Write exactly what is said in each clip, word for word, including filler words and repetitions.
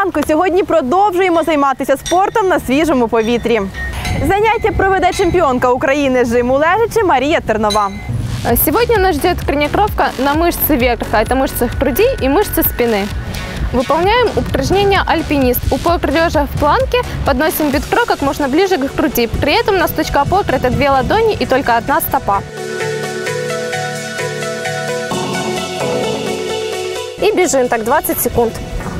ранку! Сьогодні продовжуємо займатися спортом на свіжому повітрі. Заняття проведе чемпіонка України з жиму лежачи Марія Тернова. Сегодня нас ждет тренировка на мышцы верха, это мышцы груди и мышцы спины. Выполняем упражнение альпинист. Упор лежа в планке, подносим бедро как можно ближе к груди. При этом у нас точка опоры – это две ладони и только одна стопа. И бежим так двадцать секунд.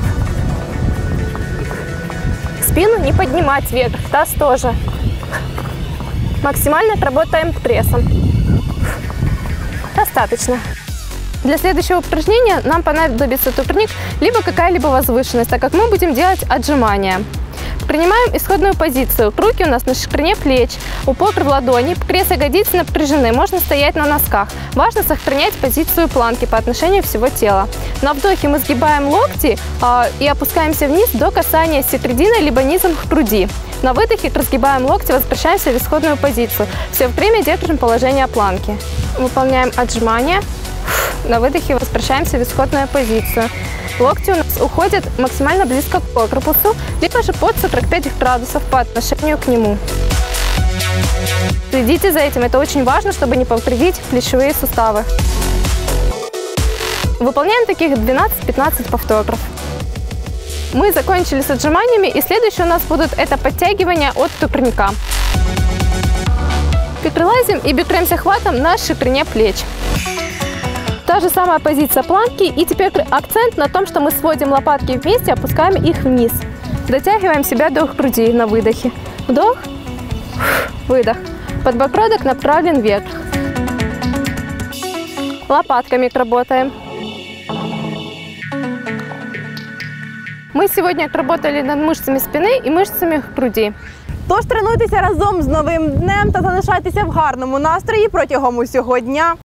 Спину не поднимать вверх, таз тоже. Максимально отработаем прессом. Достаточно. Для следующего упражнения нам понадобится турник, либо какая-либо возвышенность, так как мы будем делать отжимания. Принимаем исходную позицию. Руки у нас на ширине плеч, упор в ладони, пресс ягодицы напряжены, можно стоять на носках. Важно сохранять позицию планки по отношению всего тела. На вдохе мы сгибаем локти э, и опускаемся вниз до касания середины либо низом к груди. На выдохе разгибаем локти, возвращаемся в исходную позицию. Все время держим положение планки. Выполняем отжимания. На выдохе возвращаемся в исходную позицию. Локти у нас уходят максимально близко к корпусу, либо же под сорок пять градусов по отношению к нему. Следите за этим, это очень важно, чтобы не повредить плечевые суставы. Выполняем таких двенадцать-пятнадцать повторов. Мы закончили с отжиманиями, и следующие у нас будут это подтягивания от турника. Перелазим и бедремся хватом на ширине плеч. Та же самая позиция планки, и теперь акцент на том, что мы сводим лопатки вместе, опускаем их вниз. Дотягиваем себя до груди на выдохе. Вдох, выдох. Подбородок направлен вверх. Лопатками работаем. Мы сегодня отработали над мышцами спины и мышцами груди. Тож тренуйтеся разом з новим днем та залишайтеся в гарному настрої протягом усього дня.